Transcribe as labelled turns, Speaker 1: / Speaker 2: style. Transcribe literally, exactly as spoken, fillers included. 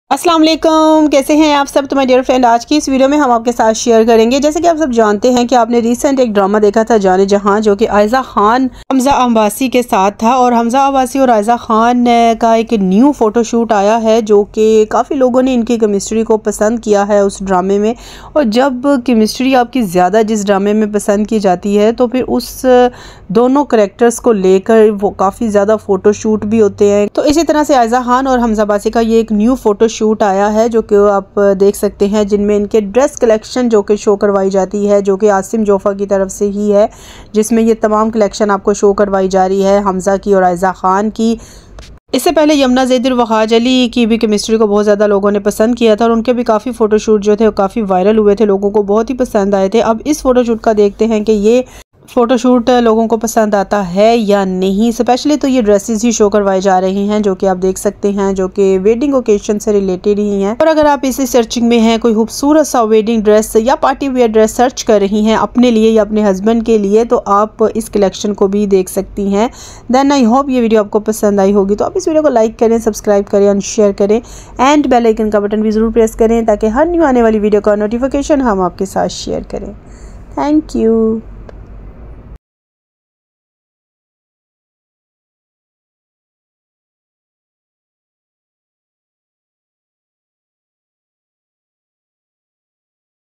Speaker 1: अस्सलाम वालेकुम, कैसे हैं आप सब। तो माय डियर फ्रेंड, आज की इस वीडियो में हम आपके साथ शेयर करेंगे। जैसे कि आप सब जानते हैं कि आपने रिसेंट एक ड्रामा देखा था जाने जहां, जो कि आयजा खान हमजा अब्बासी के साथ था। और हमजा अब्बासी और आयजा खान का एक न्यू फोटोशूट आया है, जो कि काफ़ी लोगों ने इनकी केमिस्ट्री को पसंद किया है उस ड्रामे में। और जब केमिस्ट्री आपकी ज़्यादा जिस ड्रामे में पसंद की जाती है, तो फिर उस दोनों करेक्टर्स को लेकर वो काफ़ी ज़्यादा फ़ोटोशूट भी होते हैं। तो इसी तरह से आयजा खान और हमजा अब्बासी का ये एक न्यू फोटो शूट आया है, जो कि आप देख सकते हैं, जिनमें इनके ड्रेस कलेक्शन जो कि शो करवाई जाती है, जो कि आसिम जोफा की तरफ से ही है, जिसमें ये तमाम कलेक्शन आपको शो करवाई जा रही है हमजा की और आयजा खान की। इससे पहले यमुना ज़ैदी और वहाज अली की भी केमिस्ट्री को बहुत ज़्यादा लोगों ने पसंद किया था और उनके भी काफ़ी फ़ोटोशूट जो थे वो काफ़ी वायरल हुए थे, लोगों को बहुत ही पसंद आए थे। अब इस फ़ोटोशूट का देखते हैं कि ये फ़ोटोशूट लोगों को पसंद आता है या नहीं। स्पेशली तो ये ड्रेसेस ही शो करवाई जा रही हैं, जो कि आप देख सकते हैं, जो कि वेडिंग ओकेजन से रिलेटेड ही हैं। और अगर आप इसी सर्चिंग में हैं, कोई खूबसूरत सा वेडिंग ड्रेस या पार्टी वेयर ड्रेस सर्च कर रही हैं अपने लिए या अपने हस्बैंड के लिए, तो आप इस कलेक्शन को भी देख सकती हैं। देन आई होप ये वीडियो आपको पसंद आई होगी। तो आप इस वीडियो को लाइक करें, सब्सक्राइब करें एंड शेयर करें एंड बेल आइकन का बटन भी ज़रूर प्रेस करें, ताकि हर न्यू आने वाली वीडियो का नोटिफिकेशन हम आपके साथ शेयर करें। Thank you.